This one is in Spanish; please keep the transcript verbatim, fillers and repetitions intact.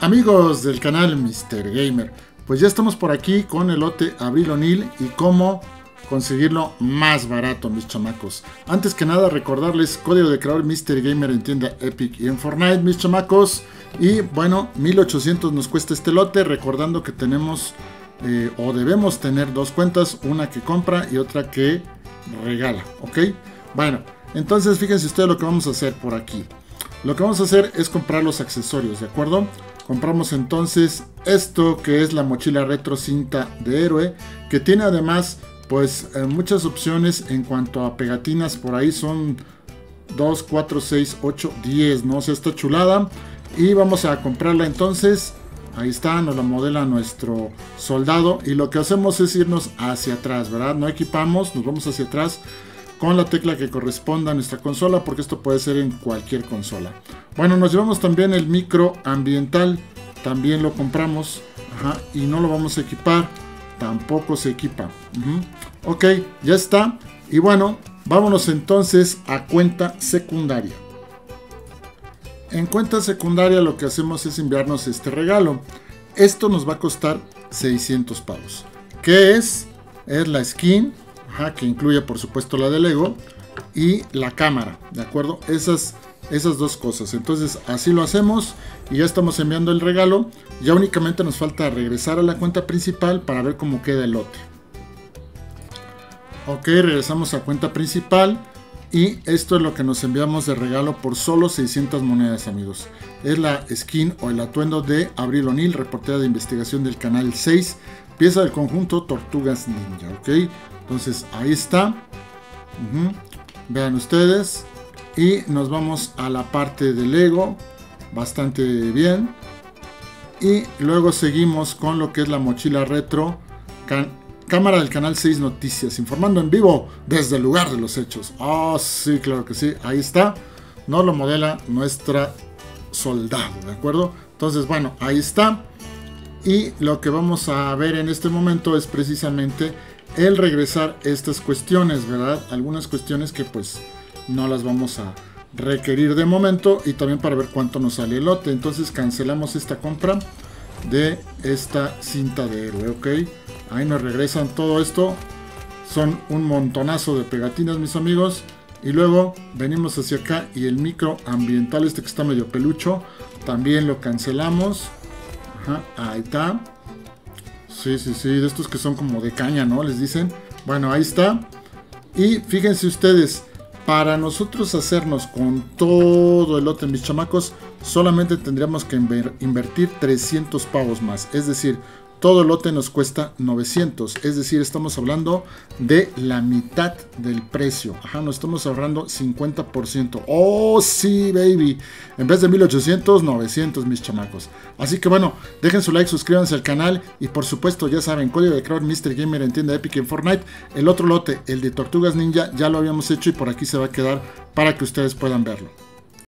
Amigos del canal míster Gamer, pues ya estamos por aquí con el lote Abril O'Neil y cómo conseguirlo más barato, mis chamacos. Antes que nada, recordarles código de creador míster Gamer en tienda Epic y en Fortnite, mis chamacos. Y bueno, mil ochocientos nos cuesta este lote, recordando que tenemos eh, o debemos tener dos cuentas, una que compra y otra que regala, ¿ok? Bueno, entonces fíjense ustedes lo que vamos a hacer por aquí. Lo que vamos a hacer es comprar los accesorios, ¿de acuerdo? Compramos entonces esto que es la mochila retro cinta de héroe, que tiene además pues eh, muchas opciones en cuanto a pegatinas. Por ahí son dos, cuatro, seis, ocho, diez, ¿no? O sea, está chulada. Y vamos a comprarla entonces. Ahí está, nos la modela nuestro soldado. Y lo que hacemos es irnos hacia atrás, ¿verdad? No equipamos, nos vamos hacia atrás con la tecla que corresponda a nuestra consola, porque esto puede ser en cualquier consola. Bueno, nos llevamos también el micro ambiental, también lo compramos, ajá, y no lo vamos a equipar, tampoco se equipa. Uh-huh. Ok, ya está. Y bueno, vámonos entonces a cuenta secundaria. En cuenta secundaria lo que hacemos es enviarnos este regalo. Esto nos va a costar seiscientos pavos. ¿Qué es? Es la skin, ajá, que incluye por supuesto la de Lego y la cámara, ¿de acuerdo? Esas, esas dos cosas. Entonces así lo hacemos y ya estamos enviando el regalo. Ya únicamente nos falta regresar a la cuenta principal para ver cómo queda el lote. Ok, regresamos a cuenta principal y esto es lo que nos enviamos de regalo por solo seiscientas monedas, amigos. Es la skin o el atuendo de Abril O'Neil, reportera de investigación del canal seis, pieza del conjunto Tortugas Ninja, ok. Entonces ahí está. Uh-huh. Vean ustedes. Y nos vamos a la parte de Lego. Bastante bien. Y luego seguimos con lo que es la mochila retro. Can cámara del canal seis Noticias. Informando en vivo desde el lugar de los hechos. Oh, sí, claro que sí. Ahí está. Nos lo modela nuestra soldado. ¿De acuerdo? Entonces, bueno, ahí está. Y lo que vamos a ver en este momento es precisamente el regresar estas cuestiones, ¿verdad? Algunas cuestiones que pues no las vamos a requerir de momento, y también para ver cuánto nos sale el lote. Entonces cancelamos esta compra de esta cinta de héroe, ok. Ahí nos regresan todo esto. Son un montonazo de pegatinas, mis amigos. Y luego venimos hacia acá y el micro ambiental, este que está medio pelucho, también lo cancelamos. Ajá, ahí está. Sí, sí, sí, de estos que son como de caña, ¿no? Les dicen. Bueno, ahí está. Y fíjense ustedes, para nosotros hacernos con todo el lote, mis chamacos, solamente tendríamos que invertir trescientos pavos más. Es decir, todo el lote nos cuesta novecientos. Es decir, estamos hablando de la mitad del precio. Ajá, nos estamos ahorrando cincuenta por ciento. ¡Oh, sí, baby! En vez de mil ochocientos, novecientos, mis chamacos. Así que bueno, dejen su like, suscríbanse al canal. Y por supuesto, ya saben, código de creador míster Gamer en tienda Epic y en Fortnite. El otro lote, el de Tortugas Ninja, ya lo habíamos hecho y por aquí se va a quedar para que ustedes puedan verlo.